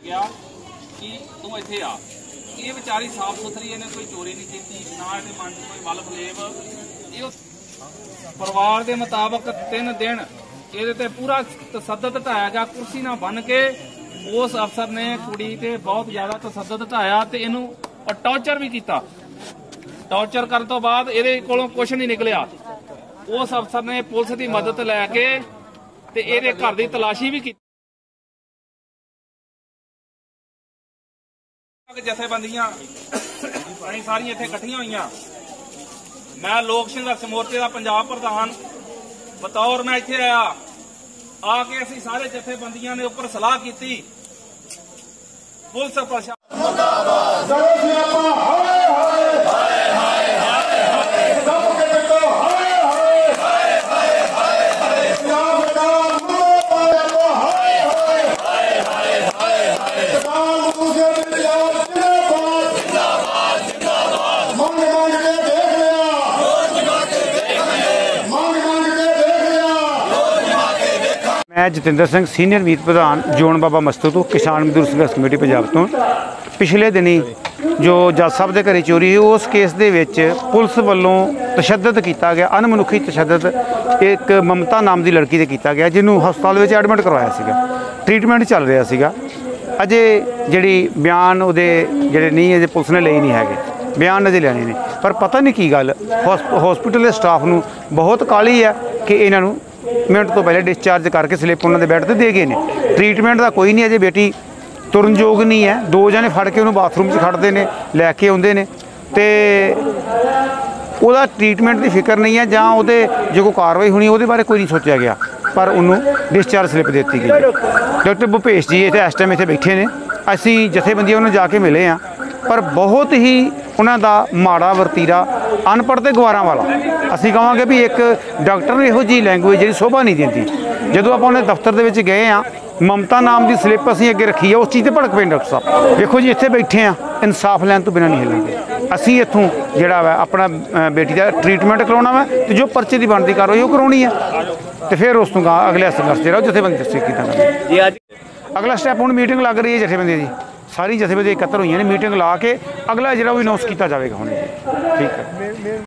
गया कि तू इत्थे आ। ये बेचारी साफ सुथरी, इन्हें कोई चोरी नहीं की, ना ये मन कोई वल फलेब। परिवार के मुताबिक 3 दिन ये पूरा तसद्दद ढाया गया, कुर्सी ना बन के उस अफसर ने कुड़ी ते बहुत ज्यादा तसद्दद ढाया ते इनू टॉर्चर भी किया। टॉर्चर करने तो बाद ये कोलों कुछ नहीं निकलिया। उस अफसर ने पुलिस की मदद लैके ते ये घर की तलाशी भी की। जथेबंदियां सारियां इत्थे इकट्ठियां होईयां। मैं लोक संघर्ष मोर्चे का पंजाब प्रधान बतौर मैं इत्थे आया, आके असीं सारे जथेबंदियां ने उपर सलाह की। पुलिस प्रशासन मैं जतिंदर सिंह सीनियर मीत प्रधान जोन बाबा मस्तू तो किसान मजदूर संघर्ष कमेटी पंजाब तो पिछले दिनी जो जज साहब के घरे चोरी हुई उस केस दे विच पुलिस वालों तशद्दद किया गया, अनमनुखी तशद्दद एक ममता नाम की लड़की से किया गया, जिन्होंने हस्पताल में एडमिट करवाया सीगा, ट्रीटमेंट चल रहा सीगा। अजे जी बयान वो जे नहीं अजे पुलिस ने ले नहीं है, बयान अजे लेने ने, पर पता नहीं की गल हॉस्पिटल के स्टाफ नूं बहुत काली है कि इन्हों मिनट तो पहले डिस्चार्ज करके स्लिप उन्होंने बैड पर दे गए हैं। ट्रीटमेंट का कोई नहीं, अजे बेटी तुरन योग नहीं है। 2 जने फड़ के उन्होंने बाथरूम से खड़ते हैं, लैके आते हैं तो वह ट्रीटमेंट की फिक्र नहीं है, जहाँ वो जो कोई कार्रवाई होनी वो बारे कोई नहीं सोचा गया, पर उन्होंने डिस्चार्ज स्लिप दी गई। डॉक्टर भूपेश जी इतने इस टाइम इतने बैठे ने, असी जथेबंदियों उन्होंने जाके मिले हैं, पर बहुत ही उन्होंने माड़ा वरतीरा अनपढ़ तो गवारा वाला। असी कहांगे भी एक डॉक्टर ने इहो जी लैंगुएज जी शोभा नहीं देती। जो आप उन्हें दफ्तर के गए हाँ, ममता नाम की स्लिप असी अगे रखी है, उस चीज़ से भड़क पे डॉक्टर साहब देखो जी इतने बैठे हैं, इंसाफ लैन तो बिना नहीं हिलेंगे। असी इतों जोड़ा वा अपना बेटी का ट्रीटमेंट करवाना वा, तो जो पर्चे की बनती कार्रवाई वो करवानी है, तो फिर उस तो अगला संघर्ष जो जथेबंदी दस्सी किया। अगला स्टैप हूँ मीटिंग लग रही है जथेबंदी की, सारी जथेबंदी एकत्र हुई ने, मीटिंग ला के अगला जो भी अनाउंस किया जाएगा। ठीक है।